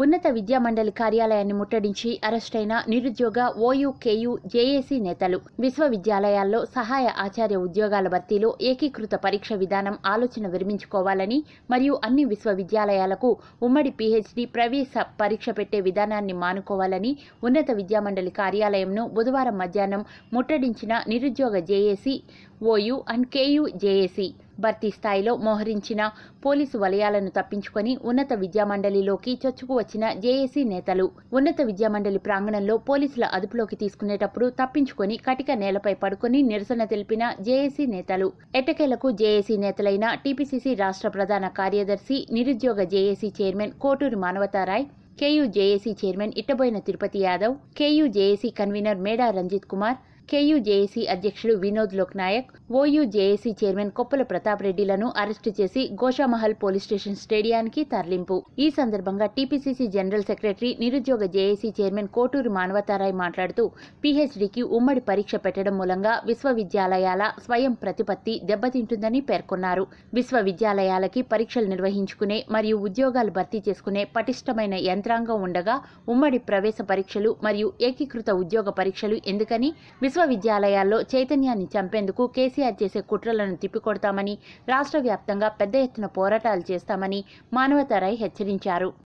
ఉన్నత విద్యామండలి కార్యాలయాన్ని ముట్టడించి అరెస్టైన నిరుద్యోగ ఓయూ కేయూ జేఏసీ నేతలు. విశ్వవిద్యాలయాల్లో సహాయ ఆచార్య ఉద్యోగాల భర్తీలో ఏకీకృత పరీక్ష విధానం ఆలోచన విరమించుకోవాలని మరియు అన్ని విశ్వవిద్యాలయాలకు ఉమ్మడి పీహెచ్డీ ప్రవేశ పరీక్ష పెట్టే విధానాన్ని మానుకోవాలని ఉన్నత విద్యామండలి కార్యాలయంను బుధవారం మధ్యాహ్నం ముట్టడించిన నిరుద్యోగ JAC, OU and KU JAC భర్తీ స్థాయిలో మోహరించిన పోలీసు వలయాలను తప్పించుకొని ఉన్నత విద్యామండలిలోకి చొచ్చుకు వచ్చిన జేఏసీ నేతలు. ఉన్నత విద్యామండలి ప్రాంగణంలో పోలీసుల అదుపులోకి తీసుకునేటప్పుడు తప్పించుకొని కటిక నేలపై పడుకొని నిరసన తెలిపిన జేఏసీ నేతలు. ఎట్టకేలకు జేఏసీ నేతలైన టీపీసీసీ రాష్ట్ర ప్రధాన కార్యదర్శి, నిరుద్యోగ JAC chairman Koturi Manavatha Roy, KU JAC chairman Ittaboina Tirupati Yadav, KU JAC convener Meda Ranjith Kumar, KU JAC అధ్యక్షుడు Vinod Loknayak, OU JAC chairman Koppula Pratap రెడ్డిలను అరెస్టు చేసి గోషామహల్ పోలీస్ స్టేషన్ స్టేడియానికి తరలింపు. ఈ సందర్భంగా టీపీసీసీ జనరల్ సెక్రటరీ, నిరుద్యోగ జేఏసీ చైర్మన్ కోటూరి మానవతారాయ్ మాట్లాడుతూ, పీహెచ్డీకి ఉమ్మడి పరీక్ష పెట్టడం మూలంగా విశ్వవిద్యాలయాల స్వయం ప్రతిపత్తి దెబ్బతింటుందని పేర్కొన్నారు. విశ్వవిద్యాలయాలకి పరీక్షలు నిర్వహించుకునే మరియు ఉద్యోగాలు భర్తీ చేసుకునే పటిష్టమైన యంత్రాంగం ఉండగా ఉమ్మడి ప్రవేశ పరీక్షలు మరియు ఏకీకృత ఉద్యోగ పరీక్షలు ఎందుకని? విశ్వవిద్యాలయాల్లో చైతన్యాన్ని చంపేందుకు కేసీఆర్ చేసే కుట్రలను తిప్పికొడతామని, రాష్ట్ర వ్యాప్తంగా పెద్ద ఎత్తున పోరాటాలు చేస్తామని మానవతారాయ్ హెచ్చరించారు.